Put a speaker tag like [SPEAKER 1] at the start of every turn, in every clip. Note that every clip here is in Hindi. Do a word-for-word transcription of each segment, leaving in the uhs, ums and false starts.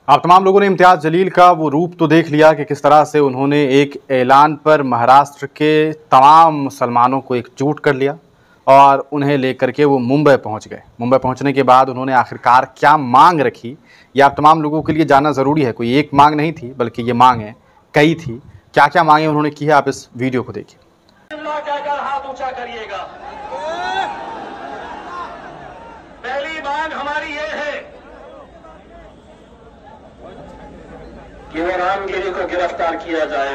[SPEAKER 1] आप तमाम लोगों ने इम्तियाज़ जलील का वो रूप तो देख लिया कि किस तरह से उन्होंने एक ऐलान पर महाराष्ट्र के तमाम मुसलमानों को एकजुट कर लिया और उन्हें लेकर के वो मुंबई पहुंच गए। मुंबई पहुंचने के बाद उन्होंने आखिरकार क्या मांग रखी, ये आप तमाम लोगों के लिए जानना ज़रूरी है। कोई एक मांग नहीं थी, बल्कि ये मांगें कई थी। क्या क्या मांगें उन्होंने की है, आप इस वीडियो को देखिए।
[SPEAKER 2] हाथ ऊंचा करिएगा। पहली मांग हमारी ये है कि वो रामगिरी को गिरफ्तार किया जाए।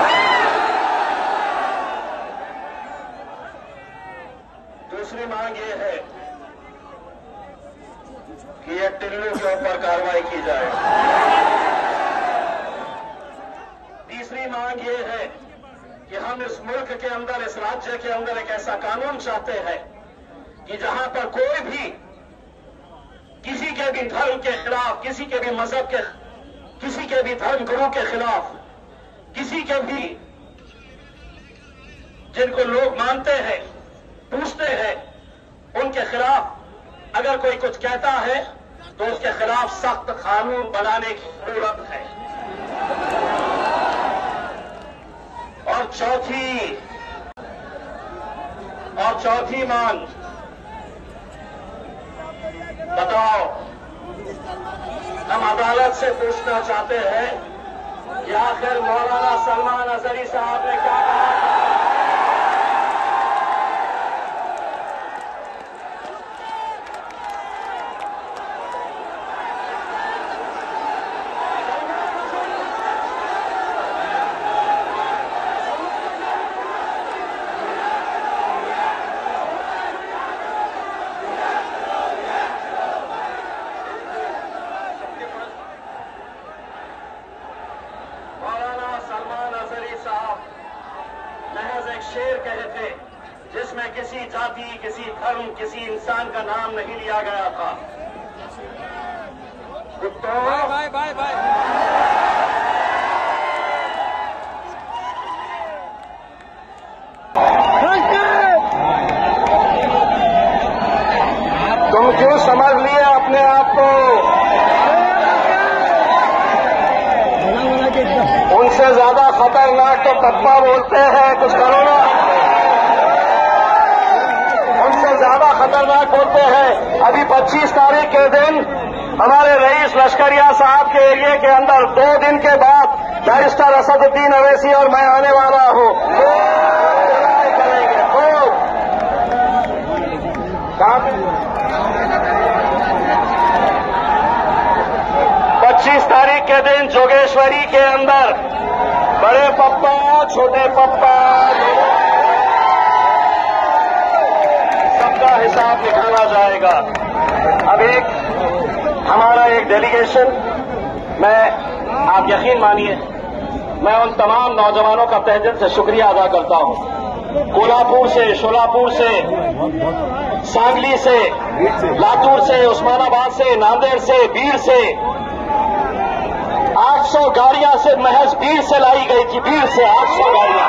[SPEAKER 2] दूसरी मांग ये है कि ये टिल्लू के ऊपर कार्रवाई की जाए। तीसरी मांग ये है कि हम इस मुल्क के अंदर, इस राज्य के अंदर एक ऐसा कानून चाहते हैं कि जहां पर कोई भी किसी के भी धर्म के खिलाफ, किसी के भी मजहब के, किसी के भी धर्म गुरु के खिलाफ, किसी के भी जिनको लोग मानते हैं, पूछते हैं, उनके खिलाफ अगर कोई कुछ कहता है तो उसके खिलाफ सख्त कानून बनाने की जरूरत है। और चौथी और चौथी मांग, बताओ, हम अदालत से पूछना चाहते हैं कि आखिर मौलाना सलमान अजहरी साहब ने क्या कहा था। शेर कहे थे जिसमें किसी जाति, किसी धर्म, किसी इंसान का नाम नहीं लिया गया था। कुत्तों, बाय बाय बाय बाय। तुम क्यों समझ लिए अपने आप को? उनसे ज्यादा खतरनाक तो टप्पा बोलते हैं, कुछ करो ना। उनसे ज्यादा खतरनाक बोलते हैं। अभी पच्चीस तारीख के दिन हमारे रईस लश्करिया साहब के एरिया के अंदर दो दिन के बाद बैरिस्टर असदुद्दीन अवैसी और मैं आने वाला हूं। करेंगे खूब। पच्चीस तारीख के दिन जोगेश्वरी के अंदर बड़े पप्पा, छोटे पप्पा, सबका हिसाब निकाला जाएगा। अब एक हमारा एक डेलीगेशन, मैं, आप यकीन मानिए, मैं उन तमाम नौजवानों का तहे दिल से शुक्रिया अदा करता हूं। कोल्हापुर से, शोलापुर से, सांगली से, लातूर से, उस्मानाबाद से, नांदेड़ से, बीर से आठ सौ गाड़ियां से महज बीर से लाई गई थी। बीर से आठ सौ गाड़ियां,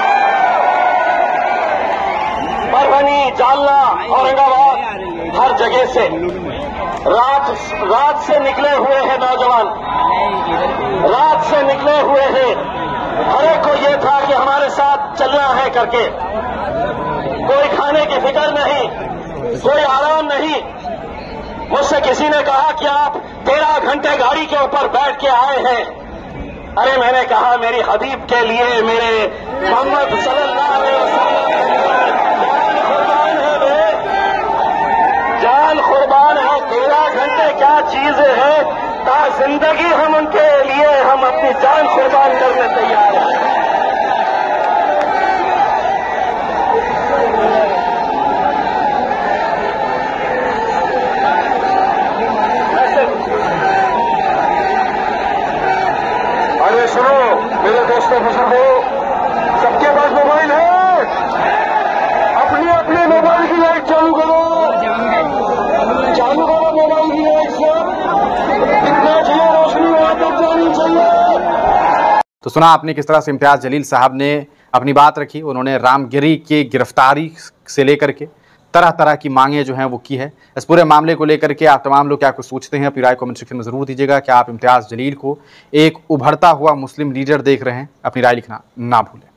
[SPEAKER 2] परभनी, जालना, औरंगाबाद, हर जगह से रात रात से निकले हुए हैं नौजवान, रात से निकले हुए हैं। हर एक को ये था कि हमारे साथ चलना है करके। कोई खाने की फिक्र नहीं, कोई आराम नहीं। मुझसे किसी ने कहा कि आप तेरह घंटे गाड़ी के ऊपर बैठ के आए हैं। अरे मैंने कहा, मेरी हबीब के लिए, मेरे मोहम्मद सल्लल्लाहु अलैहि वसल्लम कुर्बान है, वे जान कुर्बान है। तेरह घंटे क्या चीज है, ता जिंदगी हम उनके लिए, हम अपनी जान कुर्बान करने तैयार हैं। सुनो मेरे दोस्तों, बुजुर्गों, सबके पास मोबाइल है, अपने अपने मोबाइल की लाइट चालू करो, चालू करो मोबाइल की लाइट से। कितना चाहिए रोशनी, वहां तक जानी चाहिए।
[SPEAKER 1] तो सुना आपने किस तरह से इम्तियाज़ जलील साहब ने अपनी बात रखी। उन्होंने रामगिरी की गिरफ्तारी से लेकर के तरह तरह की मांगे जो हैं वो की है। इस पूरे मामले को लेकर के आप तमाम लोग क्या कुछ सोचते हैं, अपनी राय कमेंट सेक्शन में ज़रूर दीजिएगा। क्या आप इम्तियाज़ जलील को एक उभरता हुआ मुस्लिम लीडर देख रहे हैं? अपनी राय लिखना ना भूलें।